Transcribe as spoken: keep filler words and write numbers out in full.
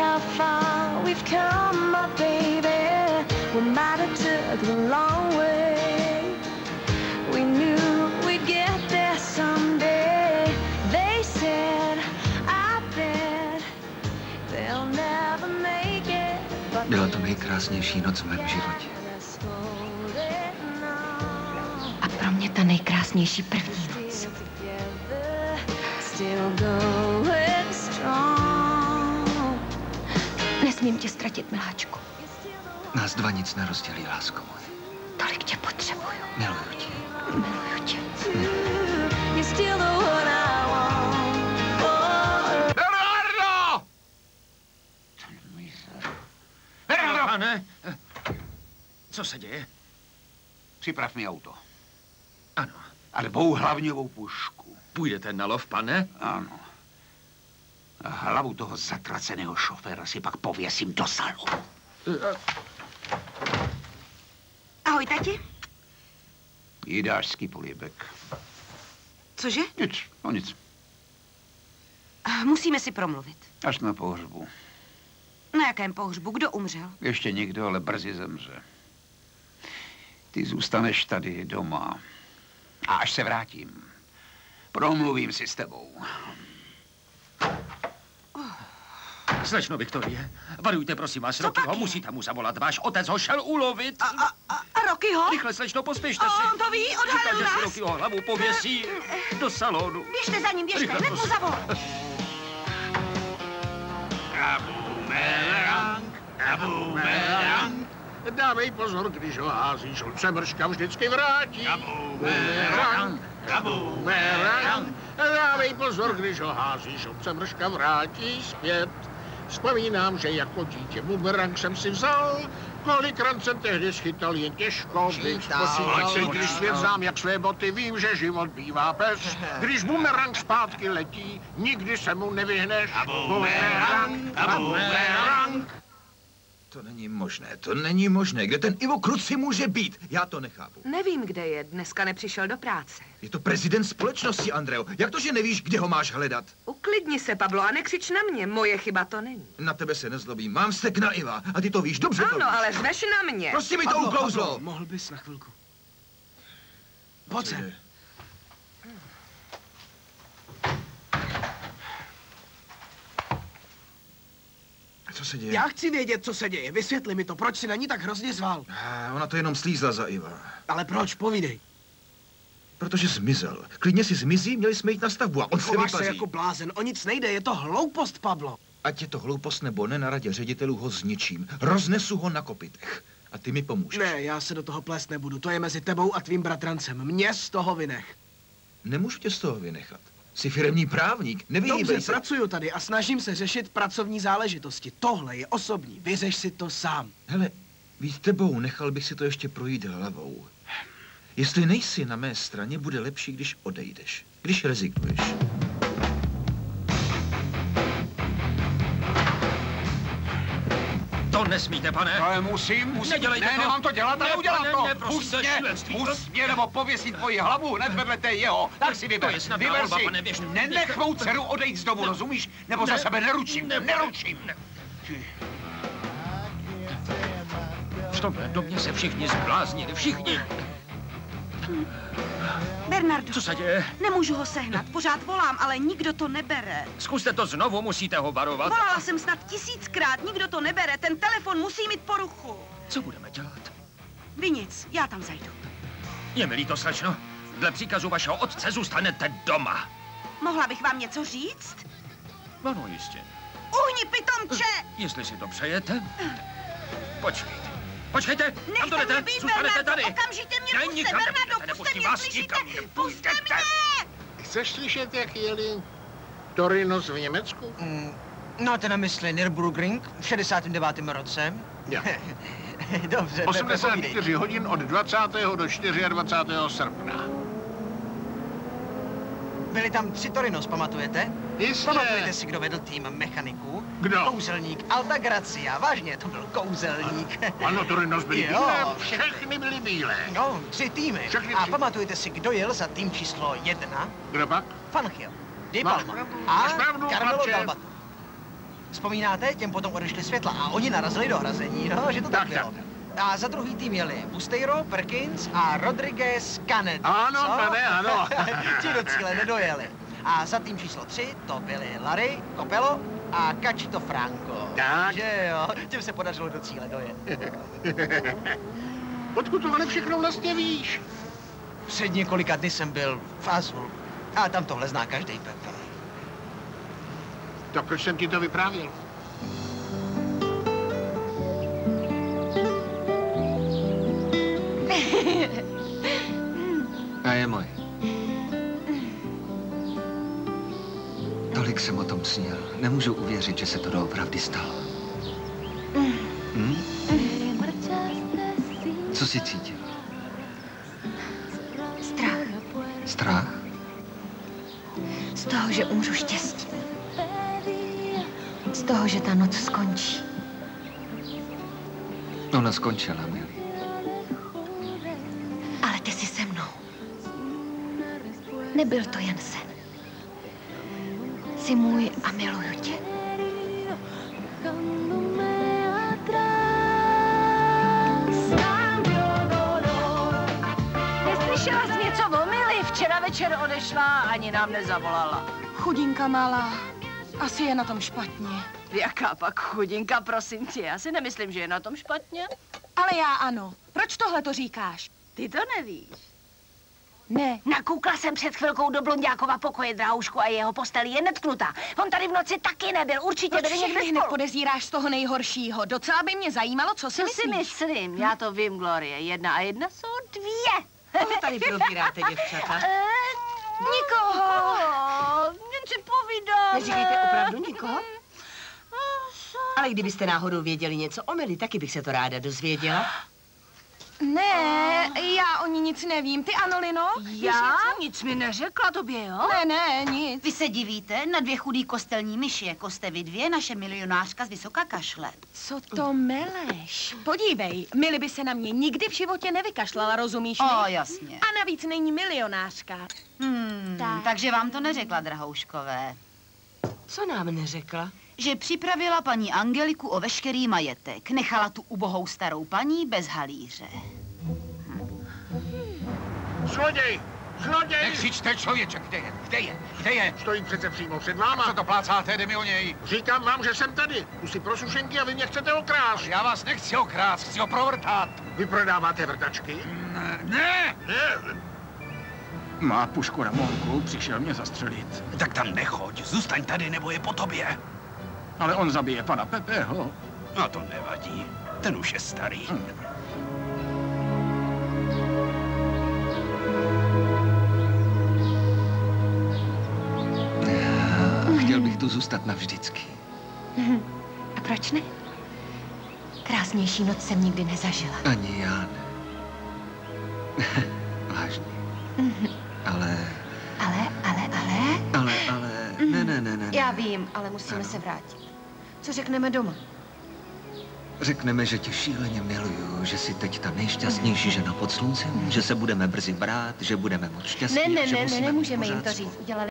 how far we've come, my baby. We might have took the long way. We knew we'd get there someday. They said, I bet they'll never make it. Byla to nejkrásnější noc v mém životě. A pro mě ta nejkrásnější první noc. Nesmím tě ztratit, miláčku. Nás dva nic nerozdělí, lásko moje. Tolik tě potřebuju. Miluju tě. Miluju tě. Bernardo! Bernardo! Pane, co se děje? Připrav mi auto. Ano. A dvouhlavňovou pušku. Půjdete na lov, pane? Ano. A hlavu toho zatraceného šoféra si pak pověsím do salonu. Ahoj, tati. Jidářský polibek. Cože? Nic, no nic. Musíme si promluvit. Až na pohřbu. Na jakém pohřbu? Kdo umřel? Ještě nikdo, ale brzy zemře. Ty zůstaneš tady doma. A až se vrátím, promluvím si s tebou. Slečno Viktorie, varujte prosím vás Rockyho, musíte mu zavolat. Váš otec ho šel ulovit. A, a, a, a Rockyho? Rychle, slečno, pospěšte si. On to ví, odhalil nás. Říká, že si Rockyho hlavu pověsí do salonu. Běžte za ním, běžte, hned mu zavolej. Bumerang, bumerang. Dávej pozor, když ho házíš, on se mrška vždycky vrátí. Bumerang, bumerang. Dávej pozor, když ho házíš, on se mrška vrátí zpět. Vzpomínám, že jako dítě bumerang jsem si vzal, kolikrát jsem tehdy schytal, jen těžko bych spočítal. Když svět znám jak své boty, vím, že život bývá pes. Když bumerang zpátky letí, nikdy se mu nevyhneš. Bumerang, bumerang. To není možné, to není možné. Kde ten Ivo Kruci může být? Já to nechápu. Nevím, kde je. Dneska nepřišel do práce. Je to prezident společnosti, Andreo. Jak to, že nevíš, kde ho máš hledat? Uklidni se, Pablo, a nekřič na mě. Moje chyba to není. Na tebe se nezlobím. Mám vztek na Iva. A ty to víš, dobře to víš. Ano, ale řveš na mě. Prostě mi to Pablo, uklouzlo. Pablo, mohl bys na chvilku. Pojď se. Co se děje? Já chci vědět, co se děje. Vysvětli mi to. Proč si na ní tak hrozně zval? A ona to jenom slízla za Iva. Ale proč? Povídej. Protože zmizel. Klidně si zmizí, měli jsme jít na stavbu a on se Chováš se vypaří. jako blázen. O nic nejde, je to hloupost, Pablo. Ať je to hloupost nebo ne, na radě ředitelů ho zničím. Roznesu ho na kopytech. A ty mi pomůžeš. Ne, já se do toho plést nebudu. To je mezi tebou a tvým bratrancem. Mě z toho vynech. Nemůžu tě z toho vynechat. Jsi firemní právník, nevyhýbej Dobře, se. pracuju tady a snažím se řešit pracovní záležitosti. Tohle je osobní. Vyřeš si to sám. Hele, víc tebou nechal bych si to ještě projít hlavou. Jestli nejsi na mé straně, bude lepší, když odejdeš. Když rezignuješ. To nesmíte, pane. Ale musím, musím. Nedělejte ne, to. nemám to dělat, ale Ne, udělám pane, to. ne, prosím, Pust to je mě, šílenství. pust mě, nebo pověsit tvoji hlavu hned vedle té jeho. Tak si vyber. To je snadná Vyber volba, si. pane, běžte. Nenech mou dceru odejít z domu, rozumíš? Nebo za Ne. sebe neručím, Ne, neručím. ne. V tomhle domě se všichni zbláznili, všichni. Bernardo. Co se děje? Nemůžu ho sehnat. Pořád volám, ale nikdo to nebere. Zkuste to znovu, musíte ho varovat. Volala jsem snad tisíckrát, nikdo to nebere. Ten telefon musí mít poruchu. Co budeme dělat? Vy nic, já tam zajdu. Je mi líto, slečno. Dle příkazu vašeho otce zůstanete doma. Mohla bych vám něco říct? Ano, jistě. Uhni, pitomče! Jestli si to přejete. Počkejte. Počkejte, kam to Nechte jdete? mě být, Zůstanete Bernardo, tady. okamžitě mě Ne, puste, nikam Bernardo, nepůjdete, puste nepustím mě, vás slyšíte? nikam, Puste nepůjdete. mě! Chceš slyšet, jak jeli Torinos v Německu? Mm, máte na mysli Nürburgring v šedesátém devátém roce? Jo. Dobře, osmdesát čtyři hodin od dvacátého do dvacátého čtvrtého srpna. Byli tam tři Torinos, pamatujete? Jistě. Pamatujete si, kdo vedl tým mechaniků? Kdo? Kouzelník Alta Gracia, vážně, to byl kouzelník. Ano, Torinos byli Jo, bílé, všechny. všechny byly bílé. No, tři týmy. Všechny A tři. pamatujete si, kdo jel za tým číslo jedna? Kdo pak? Fangio, Di Máš Palma pravdu, a máš pravdu, Carmelo chlapče. Galbato. Vzpomínáte? Těm potom odešly světla a oni narazili do hrazení, no, že to tak, Tak, bylo. A za druhý tým jeli Busteiro, Perkins a Rodriguez Canet. Ano, co? pane, ano. Ti do cíle nedojeli. A za tým číslo tři to byli Larry, Copello a Cachito Franco. Tak. Že jo, těm se podařilo do cíle dojet. Odkud tohle všechno vlastně víš? Před několika dny jsem byl v Azul. A tam tohle zná každý, Pepe. Tak proč jsem ti to vyprávěl? A je můj. Tolik jsem o tom snil. Nemůžu uvěřit, že se to doopravdy stalo. Hm? Co jsi cítil? Strach. Strach? Z toho, že umřu štěstí. Z toho, že ta noc skončí. Ona skončila, milý. Ale ty jsi se mnou. Nebyl to jen sen. Jsi můj a miluju tě. Neslyšela jsi něco o Mili? Včera večer odešla a ani nám nezavolala. Chudinka malá. Asi je na tom špatně. Jaká pak chudinka, prosím tě? Já si nemyslím, že je na tom špatně. Ale já ano. Proč tohle to říkáš? Ty to nevíš. Ne. Nakoukla jsem před chvilkou do Blonďákova pokoje Drahoušku a jeho postel je netknutá. On tady v noci taky nebyl, určitě Proč byli někde všechny hned spolu. podezíráš z toho nejhoršího? Docela by mě zajímalo, co si Co myslíš. si myslím? Já to vím, Glorie. Jedna a jedna jsou dvě. Koho tady probíráte, děvčata? Eh, Nikoho. Jen si povídáme. Neříkejte opravdu nikoho? Ale kdybyste náhodou věděli něco o Mili, taky bych se to ráda dozvěděla. Ne, já o ní nic nevím. Ty ano, Lino? Já? Nic mi neřekla tobě, jo? Ne, ne, nic. Vy se divíte? Na dvě chudý kostelní myši, jako jste vy dvě, naše milionářka z Vysoka kašle. Co to meleš? Podívej, Mili by se na mě nikdy v životě nevykašlala, rozumíš mi? O, jasně. A navíc není milionářka. Hmm, Tak. takže vám to neřekla, Drahouškové. Co nám neřekla? Že připravila paní Angeliku o veškerý majetek. Nechala tu ubohou starou paní bez halíře. Zloděj! Zloděj! Nekřičte, člověče, kde je? Kde je? Kde je? Stojí přece přímo před váma. Co to plácáte, jde mi o něj? Říkám vám, že jsem tady. Tu si pro sušenky a vy mě chcete okrást. Já vás nechci okrást, chci ho provrtat. Vy prodáváte vrtačky? Ne, ne! Ne. Má pušku Ramonku, přišel mě zastřelit. Tak tam nechoď, zůstaň tady, nebo je po tobě. Ale on zabije pana Pepeho. No to nevadí, ten už je starý. Hmm. Chtěl bych tu zůstat navždycky. A proč ne? Krásnější noc jsem nikdy nezažila. Ani já ne. Vážně. Ale... Ale, ale, ale... Ale, ale... Ne, ne, ne, ne. Já vím, ale musíme ano. se vrátit. Co řekneme doma? Řekneme, že tě šíleně miluju, že jsi teď ta nejšťastnější žena pod sluncem, že se budeme brzy brát, že budeme moc šťastní. Ne, ne, že ne, ne, musíme nemůžeme být jim to pořád říct. spolu. Udělali